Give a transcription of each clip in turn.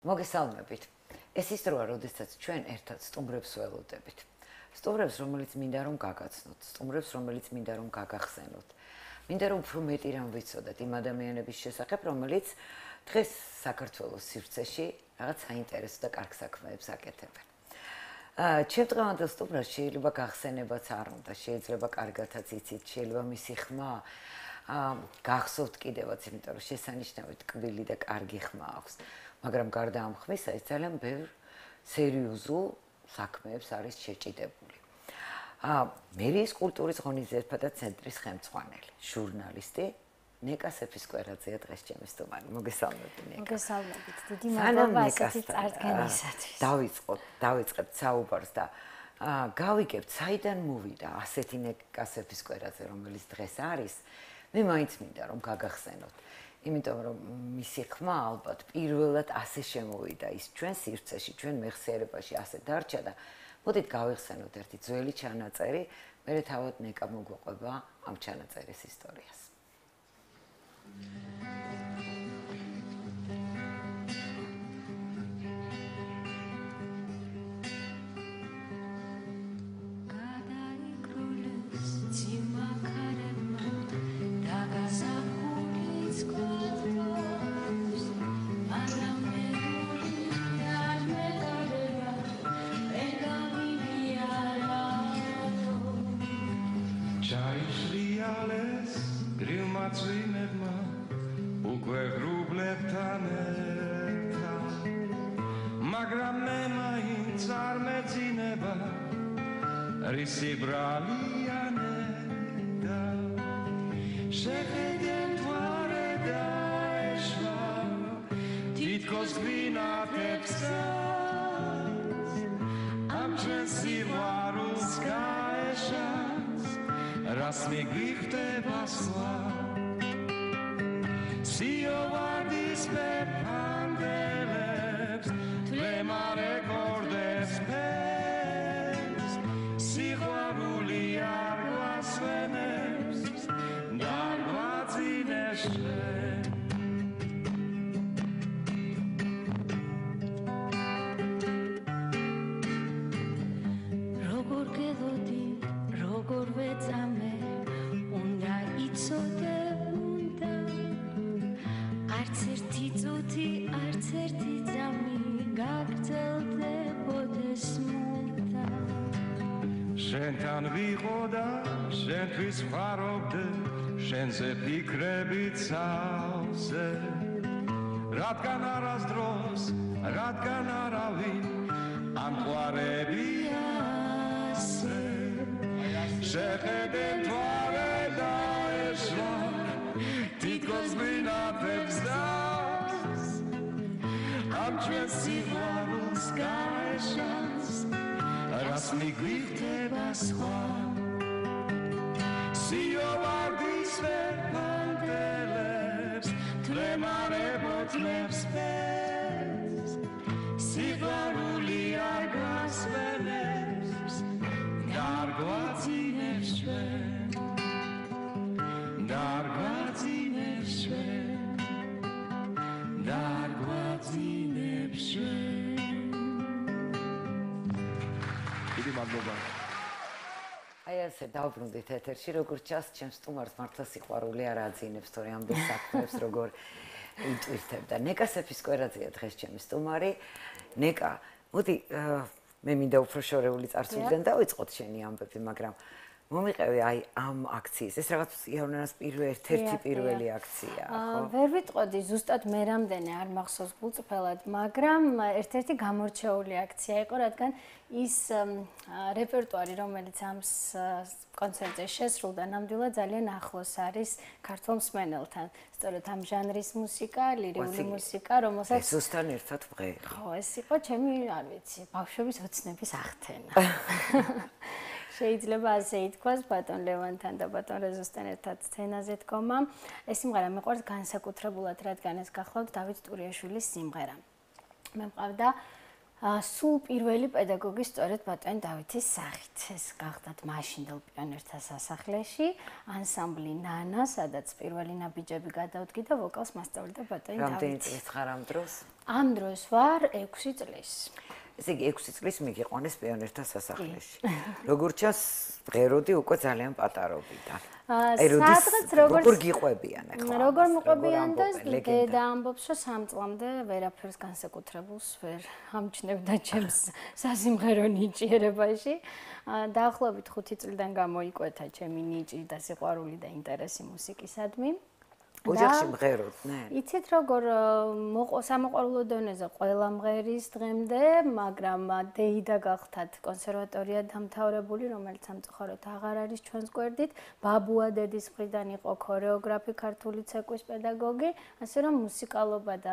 მოგესალმებით. ეს ის დროა, როდესაც ჩვენ ერთად სტუმრებს ველოდებით. სტუმრებს, რომელიც მინდა რომ გაგაცნოთ, სტუმრებს, რომელიც მინდა რომ გაგახსენოთ. მინდა რომ უფრო მეტი რამ ვიცოდეთ იმ ადამიანების შესახებ, რომელიც დღეს საქართველოს სივრცეში რაღაც საინტერესო და კარგ საქმეებს აკეთებენ. ჩემ დღევანდელ სტუმრას შეიძლება გახსენებაც არ უნდა, შეიძლება კარგათაც იცით, შეიძლება მისი ხმა გახსოვთ კიდევაც, იმიტომ რომ შესანიშნავად ტკბილი და კარგი ხმა აქვს. მაგრამ გარდა ამ ხმისა, ის ძალიან ბევრ სერიოზულ საქმეებს არის შეჭიდებული. მერიის კულტურის ღონისძიებათა და ცენტრის ხელმძღვანელი, ჟურნალისტი ნეკა სეფისკვერაძეა დღეს ჩემი სტუმარი. მოგესალმებით, ნეკა. მოგესალმებით. დიდი მადლობა ასეთი წარდგენისათვის. დავიწყებთ საუბარს და გავიგებთ, საიდან მოვიდა ასეთი ნეკა სეფისკვერაძე, რომელიც დღეს არის. მე მაინც მინდა რომ გაგახსენოთ. იმიტომ რომ მისი ხმა ალბათ პირველად ასე შემოვიდა ის ჩვენ სივრცეში, ჩვენ მეხსიერებაში ასე დარჩა და მოდით გავიხსენოთ ერთი ძველი ჩანაწერი, მერე თავად ნეკა მოგვყვება ამ ჩანაწერის ისტორიას. მაგრამ მე მაინც არ მეძინება რისი ბრალიანება შეხედე მთვარე დაეშვა თითქოს გვინათებს ამ ჩვენ სიყვარულს გაეშავს რას მიგვიხდება სხვა სიოვარდის ფერფანდელებს თვლემარე გორდებს ფერს სიყვარული არ გვასვენებს და არ გვაწინებს ჩვენ როგორ გელოდი როგორ ვეწამე უნდა იცოდე არც ერთი წუთი, არც ერთი ძამი გაგრძელდებოდეს მუდამ. შენთან ვიყო და შენთვის ვხარობდე, შენზე ფიქრებით სავსე. რადგან არასდროს, რადგან არავინ ამყვარები ასე. შეხედე მთვარე დაეშვა თითქოს გვინათებს დას ამ ჩვენ სიყვარულს გაეშავს რას მიგვიხდება სხვა სიოვარდის ფერფანდელებს თვლემარე ბოთლებს ფერს სიყვარული არ გვასვენებს და არ გვაწინებს ჩვენ და არ გვაწინებს ჩვენ და არ გვაწინებს ჩვენ დიდი მადლობა აი ასე დავბრუნდით ეთერში, როგორც ჩანს, ჩემს სტუმარს მართლა სიყვარული არ აძინებს, თორე ამდენ საქმეებს როგორ იტვირთებდა. ნეკა სეფისკვერაძეა დღეს ჩემი სტუმარი. ნეკა, მოდი მე მინდა უფრო შორეული წარსულიდან დავიწყოთ შენი ამბები, მაგრამ მომიყევი აი ამ აქციის. ეს რაღაც იავნანას ერთ-ერთი პირველი აქციაა, ხო? ვერ ვიტყოდი ზუსტად მე რამდენი არ მახსოვს გულწრფელად, მაგრამ ერთ-ერთი გამორჩეული აქცია იყო, რადგან ის რეპერტუარი, რომელიც ამ კონცერტზე შესრულდა, ნამდვილად ძალიან ახლოს არის ქართულ მსმენელთან. სწორედ ამ ჟანრის მუსიკა, ლირიული მუსიკა, რომელსაც ზუსტად ერთად ვღერი. ხო, ეს იყო ჩემი, არ ვიცი, ბავშვობის ოცნების აღთენა. შეიძლება ასე ითქვას ბატონ ლევანთან და ბატონ რეზოსთან ერთად სცენაზე დგომა. ეს სიმღერა მიყვარს განსაკუთრებულად, რადგან ეს გახლავთ დავით ტურიაშვილის სიმღერა. მე მყავდა სულ პირველი პედაგოგი სწორედ ბატონი დავითის სახით. ეს გახდათ მაშინდელ პიონერთა სასახლეში, ანსამბლი ნანა, სადაც პირველი ნაბიჯები გადავდგი და ვოკალს მასწავლდა ბატონი დავითი. რამდენი წლის ხარ ამ დროს? ამ დროს ვარ 6 წლის. ესე იგი 6 წლის მიგიყვანეს პიონერთა სასახლეში. როგორც ჩანს, ღეროდი უკვე ძალიან პატარობიდან. სადღაც როგორ გიყვებიან ახლა? როგორ მიყვებიან და დედა ამბობს, რომ 3 წლამდე ვერაფერს განსაკუთრებულს ვერ ამჩნევდა ჩემს სასიმღერო ნიჭიერებაში. დაახლოებით 5 წლიდან გამოიკვეთა ჩემი ნიჭი და სიყვარული და ინტერესი მუსიკისადმი. ოჯახში მღეროდნენ? იცით როგორ სამოყვარულო დონეზე ყველა მღერის დღემდე, მაგრამ დეიდა გახდათ კონსერვატორია დამთავრებული, რომელიც სამწუხაროდ აღარ არის ჩვენს გვერდით. ბაბუა დედის მხრიდან იყო ქორეოგრაფი, ქართული ცეკვის პედაგოგი, ასე რომ მუსიკალობა და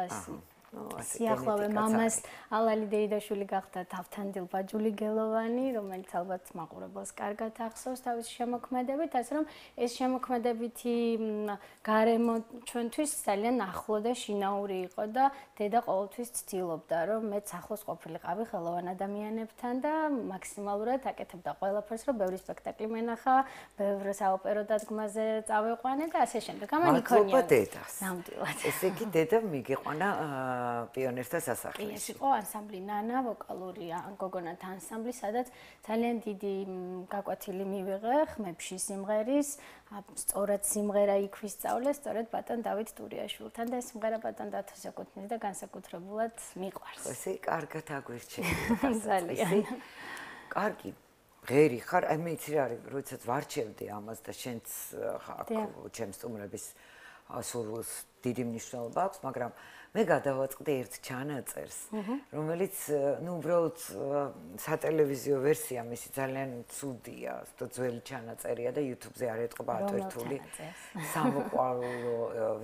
სიახლოვე მამას ალალი დეიდაშვილი გახდა თავთანდილ ბაჯული გელოვანი, რომელიც ალბათ მაყურებელს კარგად ახსოვს თავის შემოქმედებით, ასე რომ ეს შემოქმედებითი გარემო ჩვენთვის ძალიან ახლო და შინაური იყო და დედა ყოველთვის ცდილობდა, რომ მეც ახლოს ყოფილიყავი ხელოვან ადამიანებთან და მაქსიმალურად აკეთებდა ყველაფერს, რომ ბევრი სპექტაკლი მენახა, ბევრ საოპერო დადგმაზე წავეყვანე და ასე შემდეგ. ამან იქონია. მადლობა დედას. ნამდვილად. ესე იგი დედა მიგიყვანა პიონერთა სასახლეში. ეს იყო ანსამბლი ნანა, ვოკალური გოგონათა ანსამბლი, სადაც ძალიან დიდი გაკვეთილი მივიღე ხმებში სიმღერის, სწორად სიმღერა იქ ვისწავლე, სწორედ ბატონ დავით ტურიაშვილთან და ეს სიმღერა ბატონ დათოს ეკუთვნის და განსაკუთრებულად მიყვარს. ესე კარგად აგვირჩევი. ძალიან. კარგი. ღერი ხარ, აი მე იცი რა არის, როდესაც ვარჩევდი ამას და შენც ხარ ჩემს სტუმრების სურვილს დიდი მნიშვნელობა აქვს, მაგრამ მე გადავაწყდი ერთ ჩანაწერს, რომელიც ნუ უბრალოდ სატელევიზიო ვერსია მისი ძალიან ცუდია, то ძველი ჩანაწერია და YouTube-ზე არ ეტყობა ატვირთული სამოყვარულო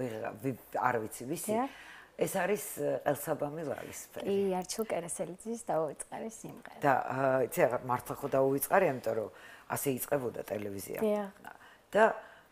არ ვიცი ვისი. ეს არის ყელსაბამი ლალისფერი. კი, არჩილ კერესელიძის დაუვიწყარი სიმღერა. და იცი რა მართლა ხო დაუვიწყარი, ამიტომ რომ ასე იწყებოდა ტელევიზია. და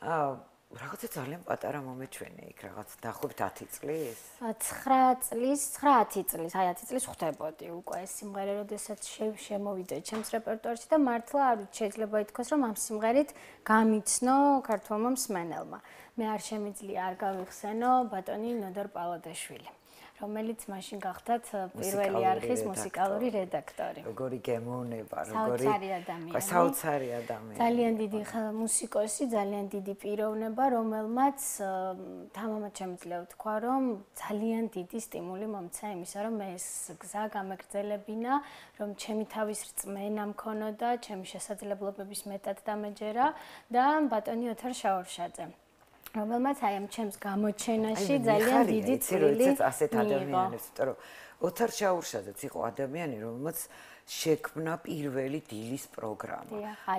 რაღაცა ძალიან პატარა მომეჩვენე იქ რაღაც დაახლოებით 10 წლის. 9 წლის, 9-10 წლის, აი 10 წლის ხვდებოდი უკვე ეს სიმღერა, როდესაც შემოვიდა ჩემს რეპერტუარში და მართლა არ ვიცი, შეიძლება ითქვას, რომ ამ სიმღერით გამიცნო ქართულმა მსმენელმა. მე არ შემიძლია არ გავიხსენო ბატონი ნოდარ პალადაშვილი, რომელიც მაშინ გახდათ პირველი არხის მუსიკალური რედაქტორი. როგორი გემოვნება, საოცარი ადამიანი. საოცარი ადამიანი. ძალიან დიდი მუსიკოსი, ძალიან დიდი პიროვნება, რომელმაც თამამად შემიძლია ვთქვა, რომ ძალიან დიდი სტიმული მომცა იმისა, რომ მე ეს გზა გამეგრძელებინა, რომ ჩემი თავის რწმენა მქონოდა, ჩემი შესაძლებლობების მეტად დამეჯერა და ბატონი ოთარ შაურშაძე. რომელმაც აი ამ ჩემს გამოჩენაში ძალიან დიდი წვლილი მიიღო. ასეთ ადამიანებს, იმიტომ რომ ოთარ შაურშაძეც იყო ადამიანი, რომელმაც შექმნა პირველი დილის პროგრამა.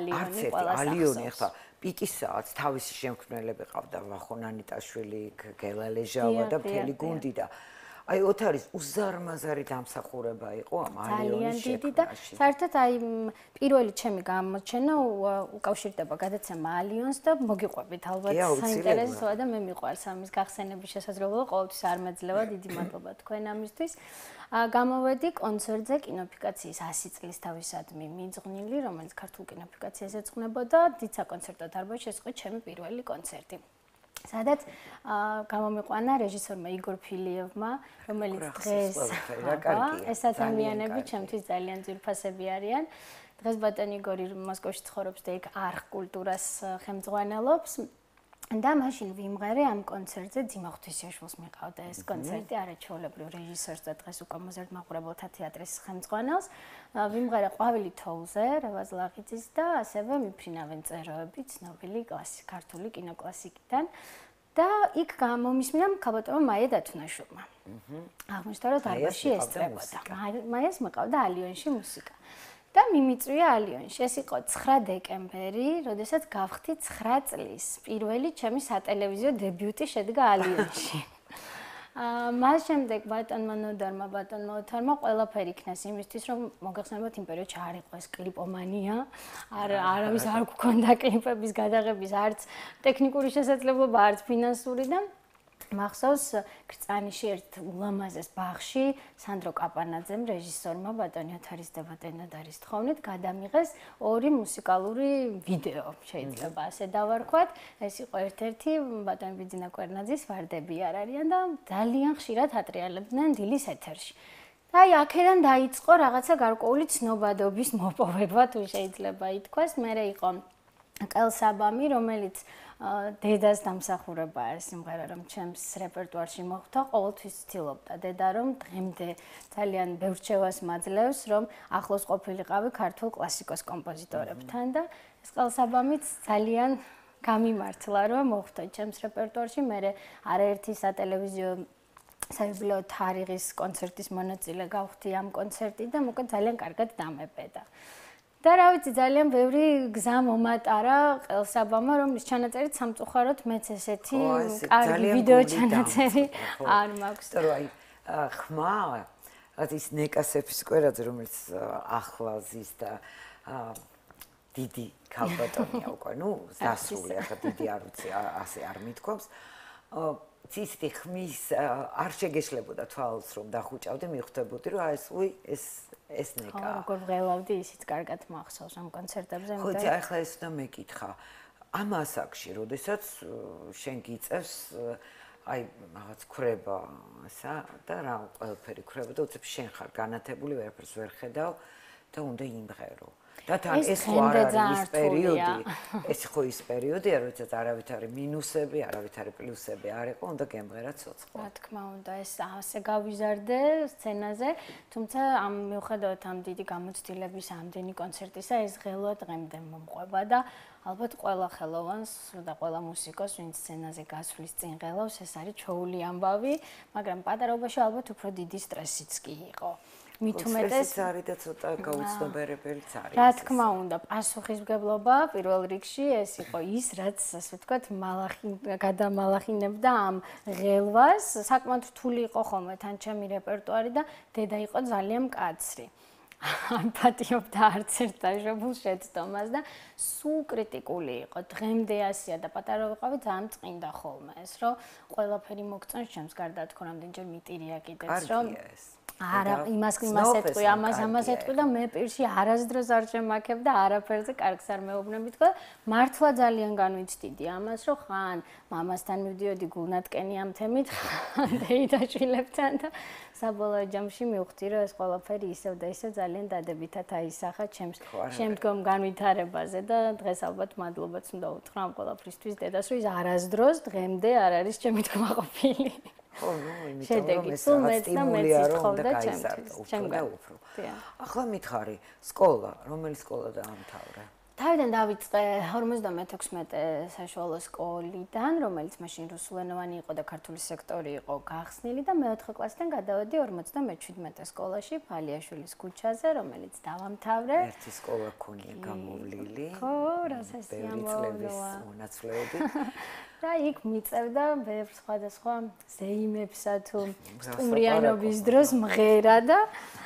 ალიონი ახლა პიკისააც თავისი შემქმნელები ყავდა, ვახონ ანიტაშვილი, გელა ლეჟავა და მთელი გუნდი და აი ოთარის უზარმაზარი დამსახურება იყო ამ ალიონის შექმნაში. და საერთოდ აი პირველი ჩემი გამოჩენა უკავშირდება გადაცემა ალიონს და მოგიყვებით ალბათ საინტერესოა და მე მიყვარს ამის გახსენების შესაძლებლობა, ყოველთვის არ მეძლევა, დიდი მადლობა თქვენ ამისთვის. გამოვედი კონცერტზე კინოფიკაციის 100 წლის თავისადმი მიძღვნილი, რომელიც ქართულ კინოფიკაციას ეძღვნებოდა, დიდ საკონცერტო დარბაზში, ეს იყო ჩემი პირველი კონცერტი. სადაც გამომიყვანა რეჟისორმა იგორ ფილიევმა, რომელიც დღეს ეს ადამიანები ჩემთვის ძალიან ძვირფასები არიან. დღეს ბატონი იგორი მოსკოვში ცხოვრობს და იქ არხ კულტურას ხელმძღვანელობს. და მაშინ ვიმღერე ამ კონცერტზე ძიმა ღვთისაშვილს მიყავდა ეს კონცერტი არაჩვეულებრივ რეჟისორს და დღეს უკვე მოზარდ მაყურებელთა თეატრის ხელმძღვანელს. ვიმღერე ყვავილი თოვლზე რევაზ ლაღიძის და ასევე მიფრინავენ წეროები ცნობილი ქართული კინოკლასიკიდან. და იქ გამომისმინა ქალბატონმა მაია დათუნაშვილმა. აღმოჩნდა რომ დარბაზში ესწრებოდა. მაიას მიყავდა ალიონში მუსიკა. და მიმიწვია ალიონში. ეს იყო 9 დეკემბერი, როდესაც გავხდი 9 წლის. პირველი ჩემი სატელევიზიო დებიუტი შედგა ალიონში. მას შემდეგ ბატონმა ნოდარმა, ბატონმა ოთარმა ყველაფერი იქნეს იმისთვის, რომ მოგეხსენებათ იმ პერიოდში არ იყო ეს კლიპომანია, არავის არ გქონდა კლიპების გადაღების არც ტექნიკური შესაძლებლობა, არც ფინანსური და მახსოვს კრწანიში ერთ ულამაზეს ბაღში სანდრო კაპანაძემ რეჟისორმა ბატონი ოთარის და ბატონი ნადარის თხოვნით გადამიღეს ორი მუსიკალური ვიდეო, შეიძლება ასე დავარქვათ. ეს იყო ერთ-ერთი ბატონი ბიძინა კვერნაძის ვარდები არ არიან და ძალიან ხშირად ატრიალებდნენ დილის ეთერში. და აი აქედან დაიწყო რაღაცა გარკვეული ცნობადობის მოპოვება, თუ შეიძლება ითქვას. მერე იყო ყელსაბამი, რომელიც დედას დამსახურებაა ეს სიმღერა, რომ ჩემს რეპერტუარში მოხვდა, ყოველთვის ვცდილობდა დედა, რომ დღემდე ძალიან ბევრ რჩევას მაძლევს, რომ ახლოს ყოფილიყავი ქართულ კლასიკოს კომპოზიტორებთან და ეს ყელსაბამიც ძალიან გამიმართლა, რომ მოხვდა ჩემს რეპერტუარში. მერე არაერთი სატელევიზიო საიუბილეო თარიღის კონცერტის მონაწილე გავხდი ამ კონცერტით და მოკლედ ძალიან კარგად დამებედა. და რა ვიცი, ძალიან ბევრი გზა მომატარა ყელსაბამმა, რომ ის ჩანაწერით სამწუხაროდ მეც ესეთი კარგი ვიდეო ჩანაწერი არ მაქვს. იმიტომ რომ აი ხმა ის ნეკასეფის კვერაძე, რომელიც ახლა ზის და დიდი ქალბატონია უკვე, ნუ დასრული, ახლა დიდი არ ვიცი, ასე არ მithქვავს. ცისτη ხმის არ შეგეშლებოდა თვალს რომ დახუჭავდი, მიხვდებოდი რომ ეს ნეკა. ხო, როგორ ვლავდი, ისიც კარგად მახსოვს ამ კონცერტებზე. ხო, ახლა ეს უნდა მეკითხა. ამ ასაკში, როდესაც შენ გიწევს აი რაღაც ქრება, ისა და რა ყველაფერი ქრება და უცებ შენ ხარ განათებული, ვერაფერს ვერ ხედავ და უნდა იმღერო. და თან ეს ხო არ არის ის პერიოდი, ეს ხო ის პერიოდია, როდესაც არავით არის მინუსები, არავით არის პლუსები არ იყო, უნდა გემღერა ცოცხლად. რა თქმა უნდა, ეს ასე გავიზარდე სცენაზე, თუმცა ამ მიუხედავად ამ დიდი გამოცდილების ამდენი კონცერტისა, ეს ღელვა დღემდე მომყვება და ალბათ ყველა ხელოვანს და ყველა მუსიკოს, ვინც სცენაზე გასვლის წინ ღელავს, ეს არის ჩვეული ამბავი, მაგრამ პატარაობაში ალბათ უფრო დიდი სტრესიც კი იყო. მით უმეტეს არის და ცოტა გაუცნობიერებელიც არის. რა თქმა უნდა, პასუხისმგებლობა პირველ რიგში ეს იყო ის, რაც ასე ვთქვათ, გადამალახინებდა ამ ღელვას. საკმაოდ რთული იყო ხოლმე თან ჩემი რეპერტუარი და დედა იყო ძალიან მკაცრი. არ პატიობდა არც ერთ დაჟებულ შეცდომას და სულ კრიტიკული იყო. დღემდე ასეა და პატარა ვიყავი, ძალიან წინდა ხოლმე ეს, რომ ყველაფერი მოგწონს ჩემს გარდა თქო რამდენჯერ მიტირია კიდეც, რომ არა, იმას ეთქვი, ამას ეთქვი და მე პირში არასდროს არ შემაქებ და არაფერზე კარგს არ მეუბნები თქო. მართლა ძალიან განვიცდიდი ამას, რომ ხან მამასთან მივდიოდი გულნატკენი ამ თემით, ხან დეიდაშვილებთან და საბოლოო ჯამში მივხვდი, რომ ეს ყველაფერი ისევ და ისევ ძალიან დადებითად აისახა ჩემს შემდგომ განვითარებაზე და დღეს ალბათ მადლობაც უნდა უთხრა ამ ყველაფრისთვის დედას, რომ ის არასდროს დღემდე არ არის ჩემი თქმაყოფილი. ხო, ნუ იმიტომ რომ ეს სტიმულია რომ უნდა გაიზარდო უფრო და უფრო. ახლა მითხარი, სკოლა, რომელი სკოლა დაამთავრე? თავიდან დავიწყე 56 საშუალო სკოლიდან, რომელიც მაშინ რუსულენოვანი იყო და ქართული სექტორი იყო გახსნილი და მე-4 კლასიდან გადავედი 57 სკოლაში ფალიაშვილის ქუჩაზე, რომელიც დავამთავრე. ერთი სკოლა ქონია გამოვლილი. ხო, რასაც ამოვლა მონაცვლეები. და იქ მიწევდა ბევრ სხვადასხვა ზეიმებსა თუ სტუმრიანობის დროს მღერა და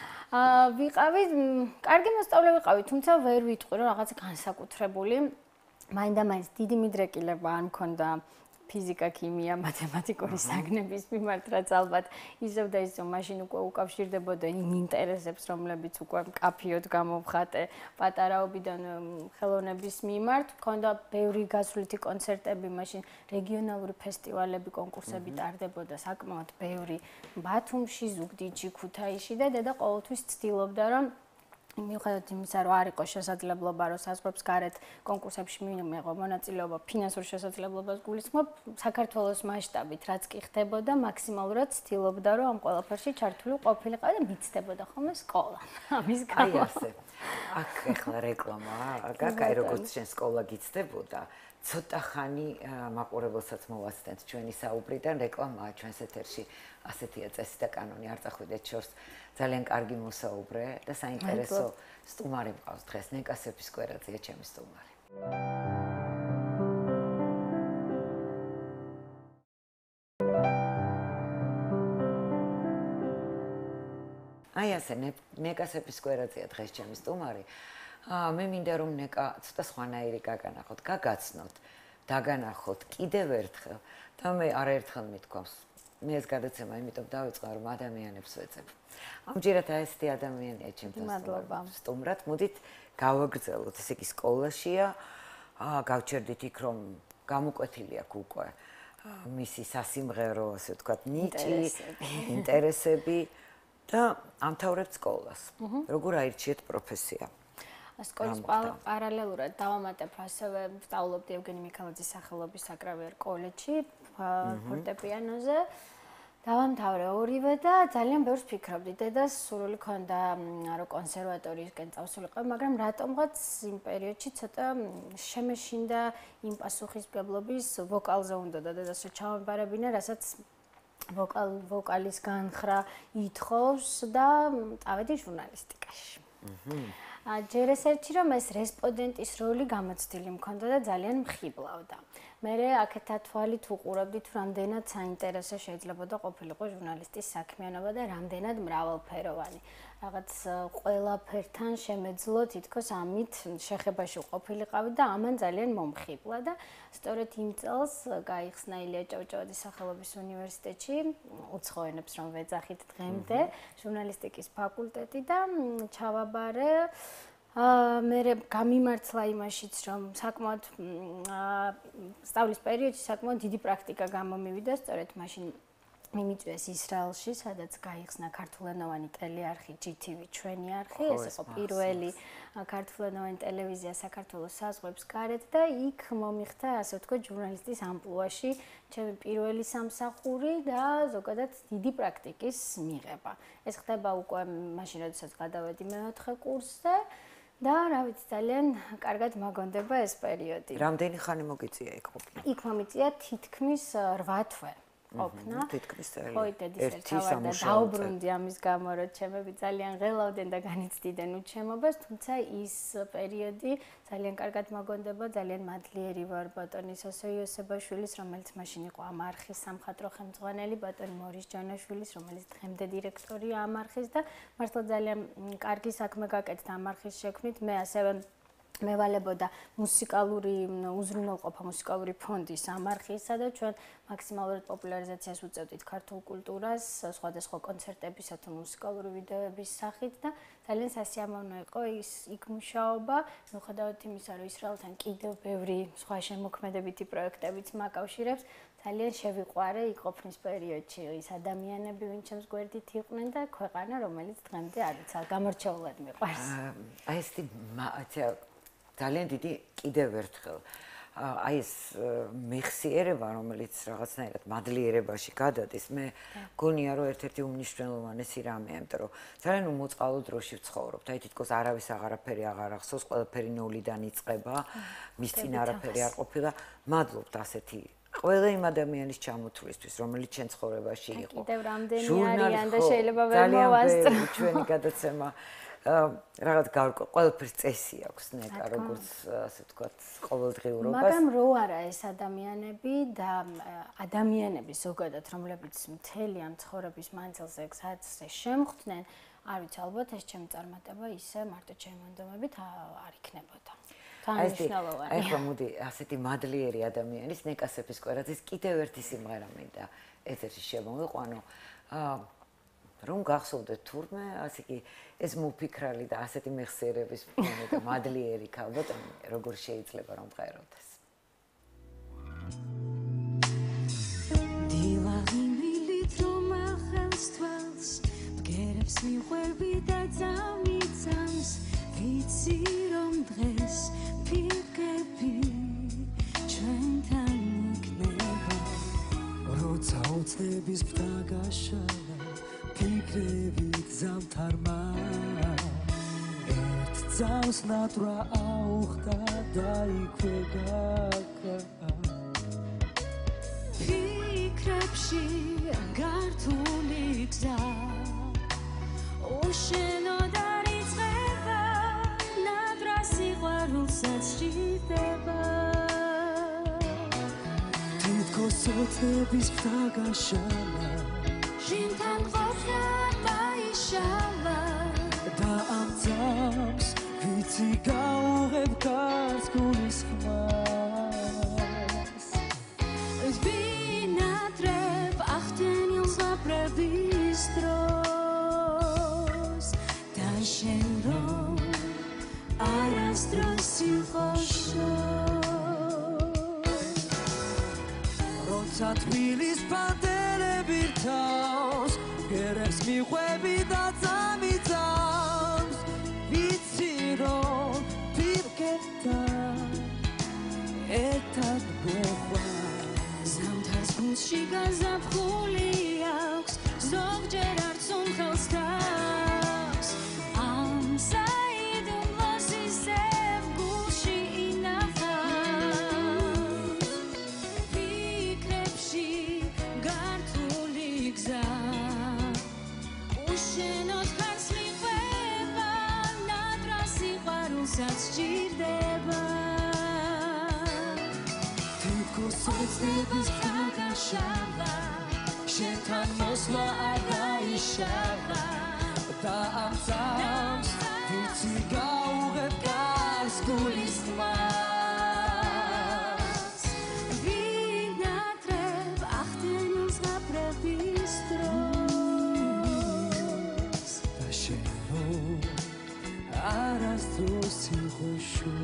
ვიყავი, კარგი მოსწავლე ვიყავი, თუმცა ვერ ვიტყვი რომ რაღაცა განსაკუთრებული. მაინდა-მაინც დიდი მიდრეკილება არ მქონდა ფიზიკა, ქიმია, მათემატიკური საგნების მიმართ, რაც ალბათ ისევ და ისევ მაშინ უკვე უკავშირდებოდა იმ ინტერესებს, რომლებიც უკვე მკაფიოდ გამოვხატე პატარაობიდან ხელოვნების მიმართ. მქონდა ბევრი გასვლითი კონცერტები, მაშინ რეგიონალური ფესტივალები, კონკურსები ტარდებოდა საკმაოდ ბევრი ბათუმში, ზუგდიდში, ქუთაისში და დედა ყოველთვის ცდილობდა, რომ მიუხედავად იმისა, რომ არ იყო შესაძლებლობა, რომ საზღვრებს გარეთ კონკურსებში მიიღო მონაწილეობა, ფინანსურ შესაძლებლობას გულისხმობ, საქართველოს მასშტაბით რაც კი ხდებოდა, მაქსიმალურად ცდილობდა, რომ ამ ყველაფერში ჩართული ყოფილიყო და მიცდებოდა ხოლმე სკოლა. ამის გამო. აი ასე. აქ ახლა რეკლამაა. გაკაი როგორც შენ სკოლა გიცდებოდა, ცოტა ხანი მაყურებელსაც მოვაცდენთ ჩვენი საუბრიდან რეკლამაა ჩვენს ეთერში. ასეთია წესი და კანონი, არ წახვიდეთ შორს. ძალიან კარგი მოსაუბრე და საინტერესო სტუმარი მყავს დღეს. ნეკასეფის კვერაძეა ჩემი სტუმარი. აი ასე, ნეკასეფის კვერაძეა დღეს ჩემი სტუმარი. მე მინდა რომ ნეკა ცოტა სხვანაირი გაგანახოთ, გაგაცნოთ. დაგანახოთ კიდევ ერთხელ და მე არაერთხელ მithქვავს მე ეს გადაცემა იმიტომ დავიწყე რომ ადამიანებს ვეძებ. ამჯერად ესეთი ადამიანია ჩემთან სტუმრად. მოდით გავაგრძელოთ, ესე იგი სკოლაშია. გავჩერდით იქ რომ გამოკვეთილი აქვს უკვე მისი სასიმღერო, ასე ვთქვათ, ნიჭი, ინტერესები და ამთავრებთ სკოლას. როგორ აირჩიეთ პროფესია? სკოლის პარალელურად დავამატებ ასევე ვსწავლობდი ევგენი მიქელაძის სახელობის საკრავიერ კოლეჯში ფორტეპიანოზე. დავამთავრე ორივე და ძალიან ბევრს ფიქრობდი. დედას სურვილი ჰქონდა რომ კონსერვატორიისკენ წავსულიყო, მაგრამ რატომღაც იმ პერიოდში ცოტა შემეშინდა იმ პასუხისმგებლობის ვოკალზე უნდა და დედას ჩავაბარებინა, რასაც ვოკალის განხრა ითხოვს და წავედი ჟურნალისტიკაში. ჯერ ესეთი რომ ეს რესპონდენტის როლი გამოცდილი მქონდა და ძალიან მხიბლავდა. მე აქეთა თვალით უყურებდი თუ რამდენად საინტერესო შეიძლება და ყოფილიყო ჟურნალისტის საქმიანობა და რამდენად მრავალფეროვანი. რაღაც ყველაფერთან შემეძლო თითქოს ამით შეხებაში ყოფილიყავი და ამან ძალიან მომხიბლა და სწორედ იმ წელს გაიხსნა ილია ჭავჭავაძის სახელობის უნივერსიტეტში უცხო ენებს რომ ვეძახით დღემდე ჟურნალისტიკის ფაკულტეტი და ჩავაბარე მე გამიმართლა იმაშიც რომ საკმაოდ სწავლის პერიოდში საკმაოდ დიდი პრაქტიკა გამომივიდა სწორედ მაშინ მიმიწვიეს ისრაელში სადაც გაიხსნა ქართულენოვანი ტელეარხი GTV ჩვენი არხი ეს იყო პირველი ქართულენოვანი ტელევიზია საქართველოს საზღვრებს გარეთ და იქ მომიხდა ასე ვთქვათ ჟურნალისტის ამპლუაში ჩემი პირველი სამსახური და ზოგადად დიდი პრაქტიკის მიღება ეს ხდება უკვე მაშინ როდესაც გადავედი მეოთხე კურსზე და რა ვიცი ძალიან კარგად მაგონდება ეს პერიოდი. რამდენი ხანი მოგიწია იქ ყოფნა? იქ მომიწია თითქმის 8 თვე. ყოფნა. თითქმის წელი. ხო, დედის ერთად დაუბრუნდი ამის გამო, რომ ჩემები ძალიან ღელავდნენ და განიცდიდნენ უჩემობას, თუმცა ის პერიოდი ძალიან კარგად მაგონდება, ძალიან მადლიერი ვარ ბატონი სოსო იოსებაშვილის, რომელიც მაშინ იყო ამ არხის სამხატვრო ხელმძღვანელი, ბატონი მორის ჯანაშვილის, რომელიც დღემდე დირექტორია ამ არხის და მართლა ძალიან კარგი საქმე გაკეთდა ამ არხის შექმნით. მე ასევე მევალებოდა მუსიკალური უზრუნველყოფა მუსიკალური ფონდის ამ არხისა და ჩვენ მაქსიმალურად პოპულარიზაციას უწევდით ქართულ კულტურას სხვადასხვა კონცერტებისა თუ მუსიკალური ვიდეოების სახით და ძალიან სასიამოვნო იყო იქ მუშაობა მიუხედავად იმისა რომ ისრაელთან კიდევ ბევრი სხვა შემოქმედებითი პროექტებიც მაკავშირებს ძალიან შევიყვარე იქ ყოფნის პერიოდში ის ადამიანები ვინც ჩემს გვერდით იყვნენ და ქვეყანა რომელიც დღემდე არის გამორჩეულად მიყვარს აი ეს ძალიან დიდი კიდევ ერთხელ აი ეს მეხსიერება რომელიც რაღაცნაირად მადლიერებაში გადადის მე გონია რომ ერთ-ერთი უმნიშვნელოვანესი რამეა იმიტომ რომ ძალიან უმოწყალო დროში ვცხოვრობთ აი თითქოს არავის აღარაფერი აღარ ახსოვს ყველაფერი ნულიდან იწყება მის წინ არაფერი არ ყოფილა მადლობთ ასეთი ყველა იმ ადამიანის ჩამოთვლისთვის რომელიც ჩვენ ცხოვრებაში იყო კიდევ რამდენი არიან და შეიძლება ვერ მოვასწრო ჩვენი გადაცემა რაღაც ყველაფერს წესი აქვს ნეტა როგორც ასე ვთქვათ ყოველდღიურობას მაგრამ რო არა ეს ადამიანები და ადამიანები ზოგადად რომლებიც მთელი ამ ცხოვრების მანძილზე გზაზე შემხვდნენ არ ვიცი ალბათ ეს ჩემი წარმატება ისე მარტო ჩემი მონდომებით არ იქნებოდა აი ხო მოდი ასეთი მადლიერი ადამიანის ნეკასეფის კვერაძის კიდევ ერთი სიმღერა მინდა ეთერში შემოვიყვანო რომ გახსოვდეთ თურმე ასე კი ეს მოფიქრალი და ასეთი მეხსიერების მქონე და მადლიერი ქალბატონი როგორ შეიძლება რომ მღეროდეს დილაღი მილით რომ ახალს თვალს მგერებს მიყვები და წამიწამს ვიცი რომ დღეს ფიქრები ჩვენთან იქნება როცა უცნების ბრდა გაშალა ფიქრები გზავთარმა ერთ წავს ნატრა აუხდა და იქვე გაკრა ფიქრებში გართული გზა უშენო დაიწყება ნატრა სიყვარულსაც სჭირდება თითქოს ოცნების ბრდა გაშალა შინთან ყოფნა მაიშალა და ამ წამს ვიცი გაუღებ გარს გულის ხმა თბილის ფანტელები რთავს გერებს მიხვები და წამიწამს ვიცი რომ ფირკეთა ერთად მოხვა ზამთარს გულში გაზაფხული აქვს ზოგჯერ არც უმხელს თავს ამ საიდუმლოს ისევ გულში ინახავს ფიქრებში გართული გზა უშენოდ ხარს მიყვება ნატრა სიყვარულსაც სჭირდება სოცნების ფაგაშავა შენთან მოსვლა არ გაიშავა და ამ წამს ვიცი გაუღებ გარს გულის თმას ვინატრებ ახდენილს გაფრების დროს და შენ რომ არასდროს იყო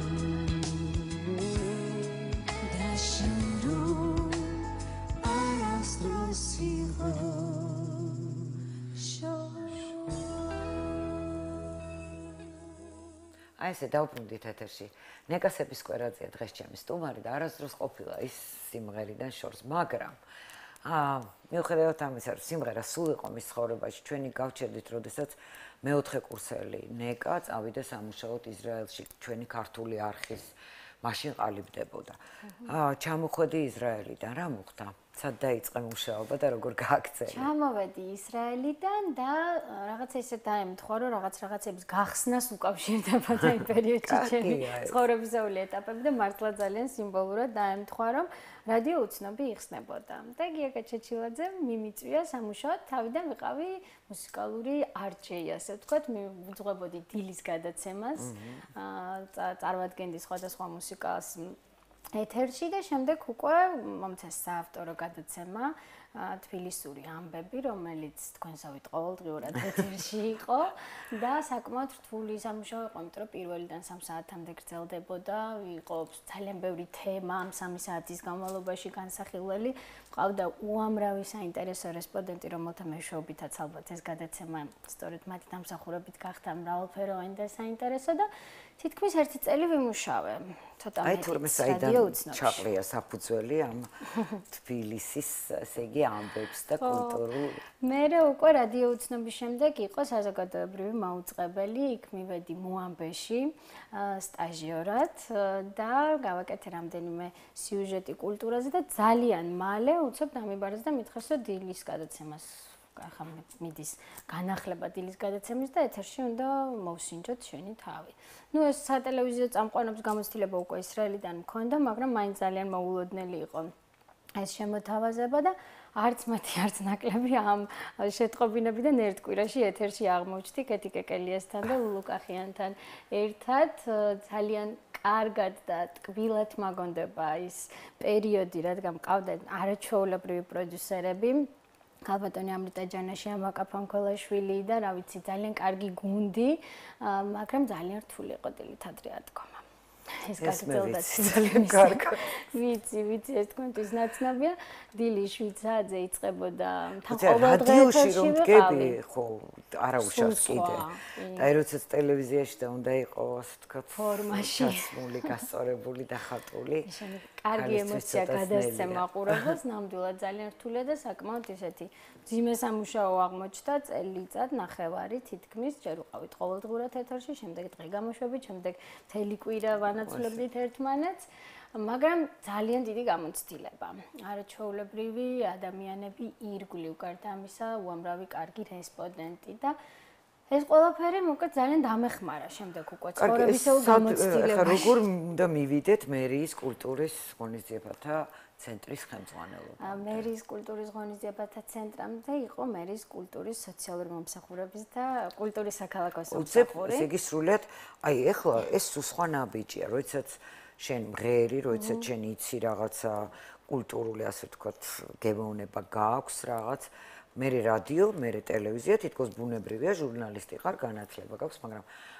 აი ესე დავბრუნდით ეთერში. ნეკასების კვერაძია დღეს ჩემი სტუმარი და არასდროს ყოფილა ის სიმღერიდან შორს, მაგრამ მიუხედავად ამისა, რომ სიმღერა სულ იყო მის ცხოვრებაში, ჩვენი გავჩერდით, როდესაც მეოთხე კურსელი ნეკა წავიდა სამუშაოდ ისრაელში, ჩვენი ქართული არხის მაშინ ყალიბდებოდა. ჩამოხვედი ისრაელიდან, რა მოხდა? სად დაიწყე მუშაობა და როგორ გააქცევი? ჩამოვედი ისრაელიდან და რაღაცა ისე დაემთხვა, რომ რაღაცების გახსნას უკავშირდებოდა იმ პერიოდში ჩემი ცხოვრებისეული ეტაპები და მართლა ძალიან სიმბოლურად დაემთხვა, რომ რადიო უცნობი იხსნებოდა. და გია კაჩაჩილაძემ მიმიწვია სამუშაოდ, თავიდან ვიყავი მუსიკალური არჩეი, ასე ვთქვათ, მივუძღვებოდი დილის გადაცემას, წარმოადგენდი სხვადასხვა მუსიკას ეთერში და შემდეგ უკვე მომცეს საავტორო გადაცემა თბილისური ამბები, რომელიც თქვენსავით ყოველდღიურად ეთერში იყო და საკმაოდ რთული სამუშაო იყო, იმიტომ რომ პირველიდან 3 საათამდე გრძელდებოდა, იყო ძალიან ბევრი თემა ამ 3 საათის განმავლობაში განსახილველი, ყავდა უამრავი საინტერესო რესპონდენტი, რომელთა მეშვეობითაც ალბათ ეს გადაცემა სწორედ მათი დამსახურებით გახდა მრავალფეროვანი და საინტერესო და თითქმის 1 წელი ვიმუშავე. ცოტა მეტიც რადიო უცნობში. ჩაყრია საფუძველი ამ თბილისის, ესე იგი, ამბებს და კულტურულ. მერე უკვე რადიო უცნობის შემდეგ იყო საზოგადოებრივი მაუწყებელი, იქ მივედი მოამბეში სტაჟიორად და გავაკეთე რამდენიმე სიუჟეტი კულტურაზე და ძალიან მალე უცებ დამიბარეს და მითხეს, რომ დილის გადაცემას ახლა მიდის განახლება დილის გადაცემის და ეთერში უნდა მოვსინჯოთ შენი თავი. ნუ ეს სატელევიზიო წამყვანობის გამოცდილება უკვე ისრაელიდან მქონდა, მაგრამ მაინც ძალიან მოულოდნელი იყო ეს შემოთავაზება და არც მათი არც ნაკლები ამ შეტყობინებიდან ერთ კვირაში ეთერში აღმოჩნდი კეთი კეკელიასთან და ლუკახიანთან ერთად ძალიან კარგად და ტკბილად მაგონდება ის პერიოდი, რადგან მყავდნენ არაჩვეულებრივი პროდიუსერები ქალბატონი ამრიტა ჯანაში, ამაკა ფანქოლაშვილი და რა ვიცი, ძალიან კარგი გუნდი, მაგრამ ძალიან რთული იყო დილით-ადრე ადგომა. ეს გაგრძელდა ძალიან კარგი. ვიცი, ეს თქვენთვის ნაცნობია. დილი 7 საათზე იწყებოდა თან ყოველდღე რადიოში რომ დგები, ხო, არა უშავს კიდე. და როდესაც ტელევიზიაში და უნდა იყოს, ასე ვთქვათ, ფორმაში გასწრებული, გასწორებული და ხატული. კარგი ემოცია გადასცემა ყურებას, ნამდვილად ძალიან რთულია და საკმაოდ ისეთი ძიმე სამუშაო აღმოჩნდა წელიწად ნახევარი თითქმის, ჯერ ვიყავით ყოველდღურად ეთერში, შემდეგ დღე გამოშვებით, შემდეგ მთელი კვირა ვანაცვლებდით ერთმანეთს. მაგრამ ძალიან დიდი გამოცდილება. არაჩვეულებრივი ადამიანები ირგვლივ, გარდა ამისა, უამრავი კარგი რესპონდენტი და ეს ყველაფერი მოკლედ ძალიან დამეხმარა შემდეგ უკვე ცხოვრებისეულ გამოცდილებაში. ახლა როგორ უნდა მივიდეთ მერიის კულტურის ღონისძიებათა ცენტრის ხელმძღვანელობა? მერიის კულტურის ღონისძიებათა ცენტრამდე იყო მერიის კულტურის სოციალური მომსახურების და კულტურის საქალაქო სამსახური. ესე იგი სრულიად, აი ეხლა ეს სხვა ნაბიჯია, როდესაც შენ მღერი, როდესაც შენ იცი რაღაცა კულტურული, ასე ვთქვათ, გემოვნება გააქვს რაღაც, მერე რადიო, მერე ტელევიზია, თითქოს ბუნებრივია, ჟურნალისტი ხარ, განათლება გაქვს, მაგრამ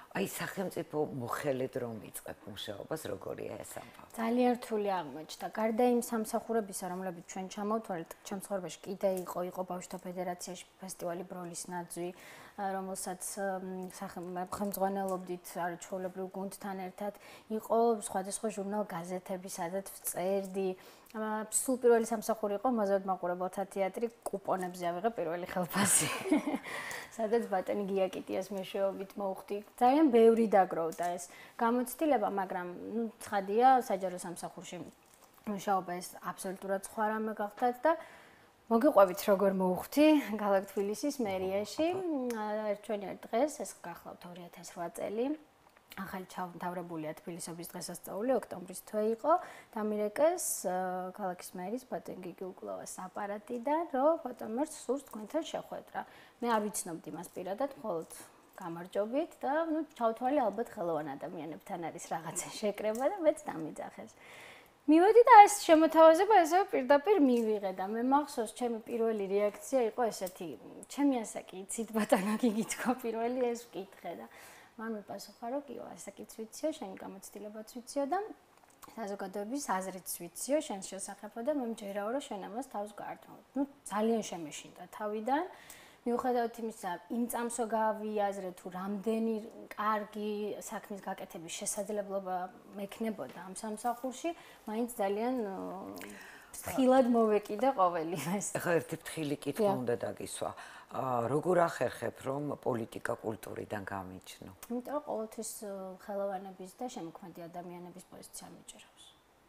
აი სახელმწიფო მოხელედ რომ იწყებ მუშაობას, როგორია ეს ამბავი? ძალიან რთული აღმოჩნდა. გარდა იმ სამსახურებისა, რომლებიც ჩვენ ჩამოვთვალეთ, ჩემს ცხოვრებაში კიდე იყო ბავშვთა ფედერაციაში ფესტივალი ბროლის ნაძვი, რომელსაც ხელმძღვანელობდით არაჩვეულებრივ გუნდთან ერთად, იყო სხვადასხვა ჟურნალ-გაზეთები, სადაც ვწერდი. სულ პირველი სამსახური იყო მოზარდ მაყურებელთა თეატრი, კუპონებზე ავიღე პირველი ხელფასი. სადაც ბატონი გიაკიტიას მეშვეობით მოვხდი. ძალიან ბევრი დაგროვდა ეს გამოცდილება, მაგრამ ცხადია, საჯარო სამსახურში მუშაობა ეს აბსოლუტურად სხვა რამე გახდა და მოგიყვებით როგორ მოვხდი ქალაქ თბილისის მერიაში. ერთვენიერ დღეს, ეს გახლავთ 2008 წელი. ახალი ჩამთავრებულია თბილისობის დღესასწაული, ოქტომბრის თვე იყო, დამირეკეს ქალაქის მერის ბატონ გიგი უკვლევას აპარატიდან, რომ ბატონმერს სურს თქვენთან შეხვედრა. მე არ ვიცნობდი მას პირადად, მხოლოდ გამარჯობით და ჩავთვალე ალბათ ხელოვან ადამიანებთან არის რაღაცა შეკრება და მეც დამიძახეს. მივედი და ეს შემოთავაზება ესე პირდაპირ მივიღე და მე მახსოვს, ჩემი პირველი რეაქცია იყო ესეთი, ჩემი ასაკი იცით ბატონო გიგი თქვა პირველი ეს ვკითხე და მან მიპასუხა, რომ კიო, ასაკიც ვიციო, შენი გამოცდილებაც ვიციო და საზოგადოების აზრიც ვიციო შენს შესახებო და მე მჯერაო, რომ შენ ამას თავს გაართმევ. ძალიან შემეშინდა თავიდან. მიუხედავად იმისა, იმ წამსო გავიაზრე თუ რამდენი კარგი საქმის გაკეთების შესაძლებლობა მექნებოდა ამ სამსახურში, მაინც ძალიან ფრთხილად მოვეკიდა ყოველივეს. ახლა ერთი ფრთხილი კითხვა უნდა დაგისვა. როგორ ახერხებ, რომ პოლიტიკა კულტურიდან გამიჯნო? იმიტომ რომ ყოველთვის ხელოვანების და შემოქმედი ადამიანების პოზიცია მიჭირავს.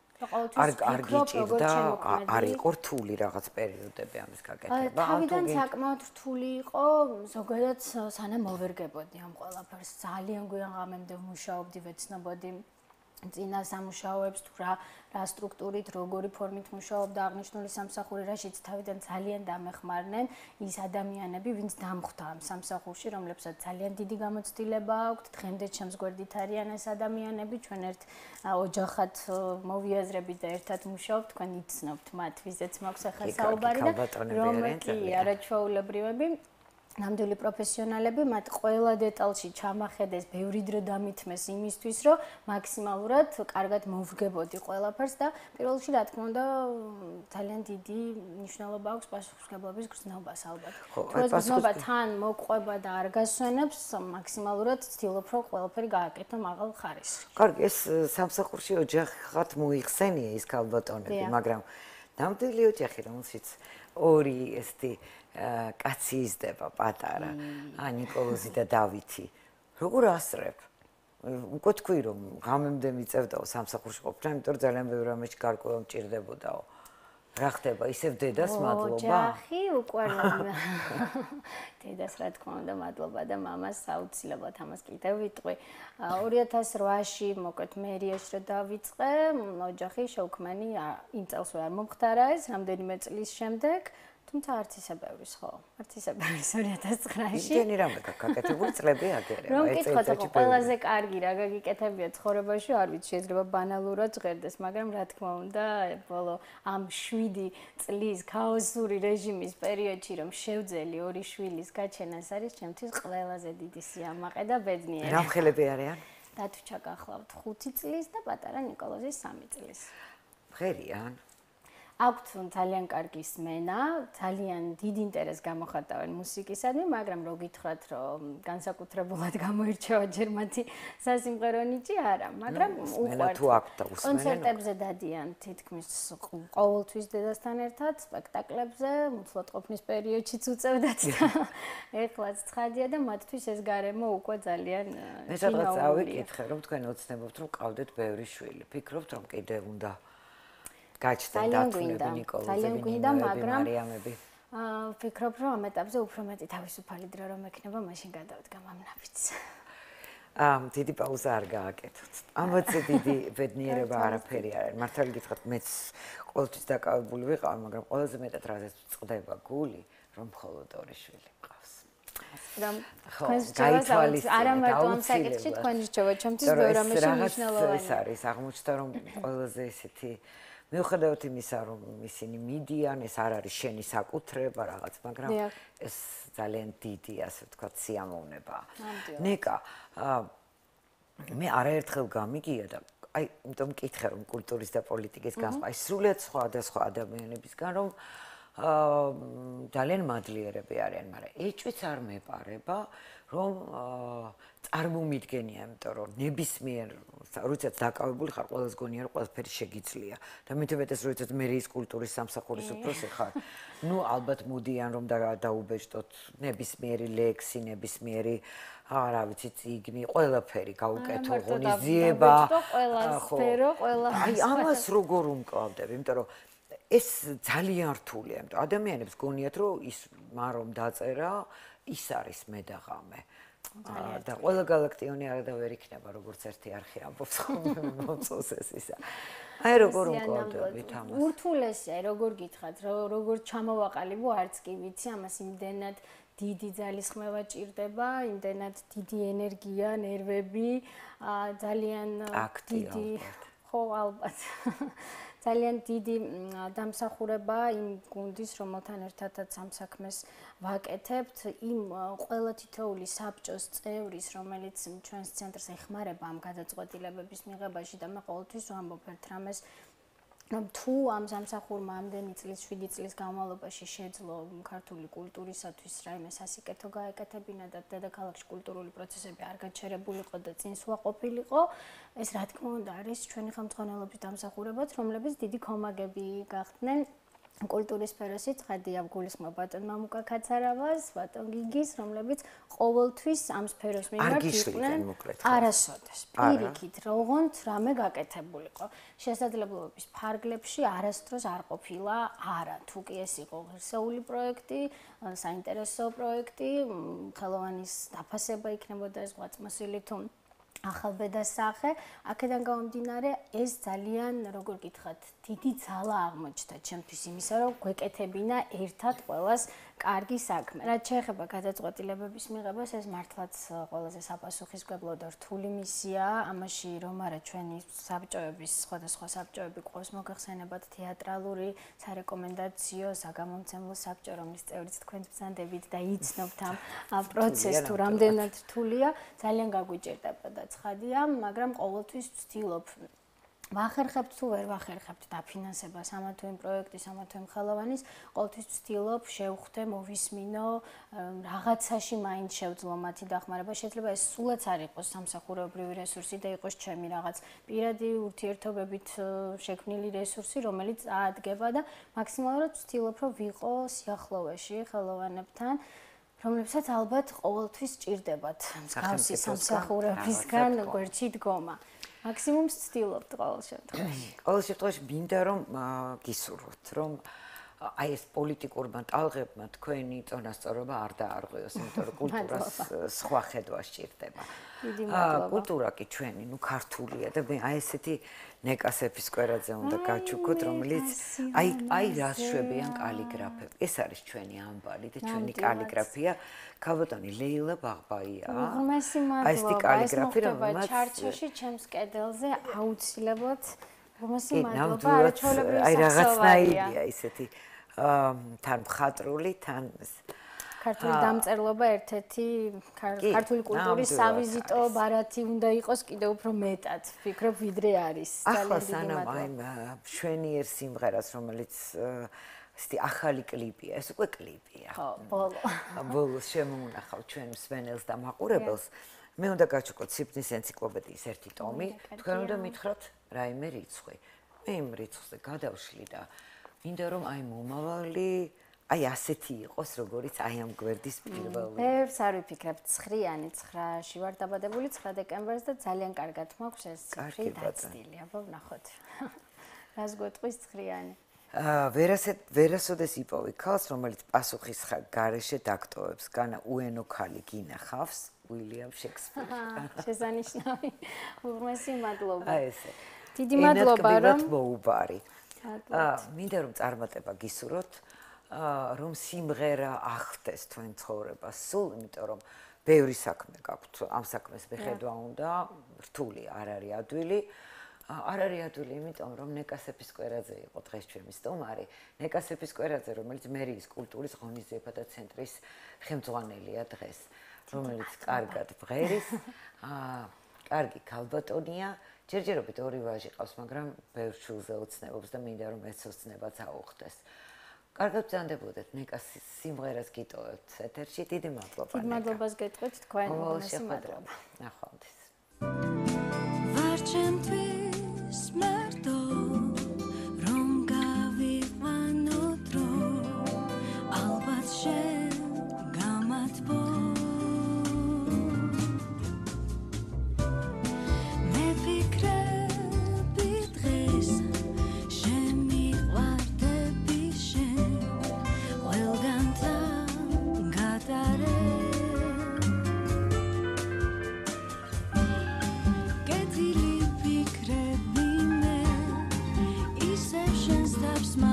არ გიჭირდა, არ იყო რთული რაღაც პერიოდები ამის გაკეთება? თავიდან საკმაოდ რთული იყო, ზოგადად სანამ მოვერგებოდი ამ ყველაფერს. ძალიან გვიან ღამემდე ვმუშაობდი, ვეცნობოდი წინა სამუშაოებს თუ რა სტრუქტურით, როგორი ფორმით მუშაობდა აღნიშნული სამსახური, რაშიც თავიდან ძალიან დამეხმარნენ ის ადამიანები, ვინც დამხვდა ამ სამსახურში, რომლებსაც ძალიან დიდი გამოცდილება აქვთ. დღემდე ჩემს გვერდით არიან ეს ადამიანები, ჩვენ ერთ ოჯახად მოვიაზრებით და ერთად მუშაობთ, თქვენ იცნობთ მათ, ვიზეც მაქვს ახლა საუბარი და რომელი არაჩვეულებრივები ნამდვილი პროფესიონალები მათ ყველა დეტალში ჩამახედეს, ბევრი დრო დამითმეს იმისთვის, რომ მაქსიმალურად კარგად მოვგებოდი ყველაფერს და პირველ რიგში რა თქმა უნდა ძალიან დიდი მნიშვნელობა აქვს პასუხისმგებლობის გრძნობას ალბათ. თუ ეს გრძნობა თან მოყვება და არ გასვენებს, მაქსიმალურად ვცდილობ, რომ ყველაფერი გააკეთო მაღალ ხარისხში. კარგი, ეს სამსახურში ოჯახად მოიხსენია ის ქალბატონები, მაგრამ ნამდვილი ოჯახი, რომელშიც ორი ესეთი კაცი იზრდება პატარა, ნიკოლოზი და დავითი. როგორ ასწრებ? უკვე თქვი რომ ღამემდე მიწევდაო სამსახურში ყოფნა, იმიტომ რომ ძალიან ბევრი რამეში გარკვევა მჭირდებოდაო. რა ხდება, ისევ დედას მადლობა? ოჯახი უყვარლად. დედას რა თქმა უნდა მადლობა და მამას აუცილებლად ამას კიდევ ვიტყვი. 2008-ში მოკლედ მერიაში რომ დავიწყე, ოჯახი შეუქმენი იმ წელს არ მომხდარა ეს, რამდენიმე წლის შემდეგ. თუმცა არც ისე ბევრის ხო? არც ისე ბევრის 2009-ში. იმდენი რამე გაკეთებული წლები აგერება. რომ კითხოთ, ყველაზე კარგი რა გაგიკეთებია ცხოვრებაში, არ ვიცი, შეიძლება ბანალურად ჟღერდეს, მაგრამ რა თქმა უნდა, ბოლო ამ 7 წლის ქაოსური რეჟიმის პერიოდში რომ შევძელი ორი შვილის გაჩენას არის ჩემთვის ყველაზე დიდი სიამაყე და ბედნიერი. რა მხელები არიან? დათვჩა გახლავთ 5 წლის და პატარა ნიკოლოზი 3 წლის. ღერიან? აქვთ ძალიან კარგი სმენა, ძალიან დიდ ინტერესს გამოხატავენ მუსიკისადმი, მაგრამ რო გითხრათ, რომ განსაკუთრებულად გამოირჩევა ჯერ მათი სასიმღერო ნიჭი, არა, მაგრამ უყვართ. კონცერტებზე დადიან თითქმის ყოველთვის დედასთან ერთად, სპექტაკლებზე, მუცლოტყოფნის პერიოდშიც უწევდათ და ეხლაც ცხადია და მათთვის ეს გარემო უკვე ძალიან მე სადღაც ავიკითხე, რომ თქვენ ოცნებობთ, რომ ყავდეთ ბევრი შვილი. ფიქრობთ, რომ კიდევ უნდა გაჩნდა დათვლები ნიკოლოზები, მარიამები. ვფიქრობ, რომ ამ ეტაპზე უფრო მეტი თავისუფალი დრო რომ ექნება, მაშინ გადავდგა მამნაბიც. დიდი პაუზა არ გააკეთოთ. ამბობთ დიდი ბედნიერება არაფერი არ არის. მართალი გითხრათ, მეც ყოველთვის დაკავებული ვიყავ, მაგრამ ყველაზე მეტად რაზეც წყდება გული, რომ მხოლოდ 2 შვილი მყავს. რომ გაითვალისწინეთ, არა მარტო ამ საკითხში თქვენ რჩევა, ჩემთვის ბევრ რამეში მნიშვნელოვანია. ეს არის აღმოჩნდა, რომ ყველაზე ესეთი მიუხედავად იმისა, რომ ისინი მიდიან, ეს არ არის შენი საკუთრება რაღაც, მაგრამ ეს ძალიან დიდი, ასე ვთქვათ, სიამოვნებაა. ნიკა, მე არაერთხელ გამიგია და აი, იმიტომ მკითხე რომ კულტურის და პოლიტიკის განსხვავება, აი სრულიად სხვა ადამიანებისგან რომ ძალიან მადლიერები არიან, მაგრამ ეჭვიც არ მეპარება, რომ წარმომიდგენია, იმიტომ რომ ნებისმიერ, როდესაც დაკავებული ხარ, ყველას გონია რომ ყველაფერი შეგიძლია და მით უმეტეს როდესაც მერიის კულტურის სამსახურის უფროსი ხარ, ნუ ალბათ მოდიან რომ დაუბეჭდოთ ნებისმიერი ლექსი, ნებისმიერი რა ვიცი, წიგნი, ყველაფერი გაუკეთო, ღონისძიება, აი ამას როგორ უმკლავდები, იმიტომ რომ ეს ძალიან რთულია, იმიტომ ადამიანებს გონიათ რომ ის მან რომ დაწერა, ის არის მე და ღამე. და ყველა გალაქტიონი არადა ვერ იქნება, როგორც ერთი არხი ამბობს ხოლმე მოწოს ეს ისა. აი როგორ უმკლავდებით ამას? ურთულესია, როგორ გითხრათ, როგორ ჩამოვაყალიბო, არც კი ვიცი, ამას იმდენად დიდი ძალისხმევა ჭირდება, იმდენად დიდი ენერგია, ნერვები, ძალიან დიდი, ხო, ალბათ. ძალიან დიდი დამსახურება იმ გუნდის, რომელთან ერთადაც ამ საქმეს ვაკეთებთ, იმ ყველა თითოეული საბჭოს წევრის, რომელიც ჩვენს ცენტრს ეხმარება ამ გადაწყვეტილებების მიღებაში და მე ყოველთვის ვამბობ ერთ რამეს, რომ თუ ამ სამსახურმა ამდენი წლის, 7 წლის განმავლობაში შეძლო ქართული კულტურისათვის რაიმე სასიკეთო გაეკეთებინა და დედაქალაქში კულტურული პროცესები არ გაჩერებულიყო და წინსვლა ყოფილიყო, ეს რა თქმა უნდა არის ჩვენი ხელმძღვანელობის დამსახურებაც, რომლებიც დიდი კომაგები გახდნენ კულტურის სფეროში ცხადია გულისხმობ ბატონ მამუკა ქაცარავას, ბატონ გიგის, რომლებიც ყოველთვის ამ სფეროს მიმართ იყვნენ არასოდეს. პირიქით, როგორ რამე გაკეთებულიყო. შესაძლებლობების ფარგლებში არასდროს არ ყოფილა არა, თუ კი ეს იყო ღირსეული პროექტი, საინტერესო პროექტი, ხელოვანის დაფასება იქნებოდა ეს ღვაწმოსილი თუ ახალბედას სახე, აქედან გამომდინარე ეს ძალიან, როგორ გითხრათ, დიდი ძალა აღმოჩნდა ჩემთვის იმისა, რომ გვეკეთებინა ერთად ყველას კარგი საქმე. რაც შეეხება გადაწყვეტილებების მიღებას, ეს მართლაც ყველაზე საპასუხისმგებლო და რთული მისიაა. ამაში რომ არა ჩვენი საბჭოების, სხვადასხვა საბჭოები ყავს მოგეხსენებათ თეატრალური, სარეკომენდაციო, საგამომცემლო საბჭო, რომლის წევრიც თქვენც ბრძანდებით და იცნობთ ამ პროცესს თუ რამდენად რთულია, ძალიან გაგვიჭირდება და ცხადია, მაგრამ ყოველთვის ვცდილობ ვახერხებთ თუ ვერ ვახერხებთ დაფინანსებას ამა თუ იმ პროექტის, ამა თუ იმ ხელოვანის, ყოველთვის ვცდილობ შევხვდე, მოვისმინო, რაღაცაში მაინც შევძლო მათი დახმარება. შეიძლება ეს სულაც არ იყოს სამსახურეობრივი რესურსი და იყოს ჩემი რაღაც პირადი ურთიერთობებით შექმნილი რესურსი, რომელიც აადგება და მაქსიმალურად ვცდილობ, რომ ვიყო სიახლოვეში ხელოვანებთან. რომლებსაც ალბათ ყოველთვის ჭირდებათ მსგავსი სამსახურებისგან გვერდში დგომა. მაქსიმუმს ვცდილობთ ყოველ შემთხვევაში. ყოველ შემთხვევაში მინდა რომ გისურვოთ, რომ აი ეს პოლიტიკურმა ტალღებმა თქვენი წონასწორობა არ დაარღვიოს, იმიტომ რომ კულტურას სხვა ხედვა სჭირდება. კულტურა კი ჩვენი, ნუ ქართულია და მე აი ესეთი ნეკას ეპისკვერაძე უნდა გაჩუქოთ, რომელიც აი რას შვებიან კალიგრაფები. ეს არის ჩვენი ამბალი და ჩვენი კალიგრაფია. ქალბატონი ლეილა ბაღბაია. უღმესი მადლობა. ეს მოხდება ჩარჩოში, ჩემს კედელზე აუცილებლად. უღმესი მადლობა. არაჩვეულებრივი აი რაღაცნაირია ისეთი თან მხატვრული, თან ქართული დამწერლობა ერთ-ერთი ქართული კულტურის სავიზიტო ბარათი უნდა იყოს კიდევ უფრო მეტად, ვფიქრობ, ვიდრე არის. ახლა სანამ აი მშვენიერ სიმღერას, რომელიც ესეთი ახალი კლიპია, ეს უკვე კლიპია. ხო, ბოლო. ბოლოს შემოუნახავ ჩვენ მსმენელს და მაყურებელს. მე უნდა გაჩვენოთ სიბნის ენციკლოპედიის ერთი ტომი, თქვენ უნდა მითხრათ რაიმე რიცხვი. მე იმ რიცხვზე გადავშლი და მინდა რომ აი მომავალი აი ასეთი იყოს, როგორიც აი ამ გვერდის პირველი. ბევრს არ ვიფიქრებ, 9-იანი 9-ში ვარ დაბადებული 9 დეკემბერს და ძალიან კარგად მაქვს ეს ციფრი დაცდილი. აბა ვნახოთ. რას გვეტყვის 9-იანი? ვერასოდეს იპოვი ქალს, რომელიც პასუხის გარეშე დაგტოვებს, განა უენო ქალი გინახავს, უილიამ შექსპირი. შესანიშნავი. უღმესი მადლობა. აი ესე. დიდი მადლობა რომ მოუბარი. მინდა რომ წარმატება გისურვოთ, რომ სიმღერა ახდეს თქვენ ცხოვრებას სულ, იმიტომ რომ ბევრი საქმე გაქვთ, ამ საქმეს მიხედვა უნდა, რთული არ არის ადვილი. არ არის ადვილი, იმიტომ რომ ნეკას ეპისკვერაძე იყო დღეს ჩემი სტუმარი. ნეკას ეპისკვერაძე, რომელიც მერიის კულტურის ღონისძიებათა ცენტრის ხელმძღვანელია დღეს, რომელიც კარგად ბღერის. კარგი ქალბატონია, ჯერჯერობით ორი ვაჟი ყავს, მაგრამ ბევრ შულზე ოცნებობს და მინდა რომ ეს ოცნებაც აუხდეს. კარგად ბრძანდებოდეთ, ნეკას სიმღერას გიტოვებთ ეთერში. დიდი მადლობა. დიდ მადლობას გეტყვით თქვენ. შეხვედრობა. ნახვამდის. ვარ ჩემთვის მარტო რომ გავიყვანო დრო ალბათ შენ გამათბო მე ფიქრები დღეს შემიყვარდები შენ ყველგან გატარე კეთილი ფიქრები მე ისევ შენს თავს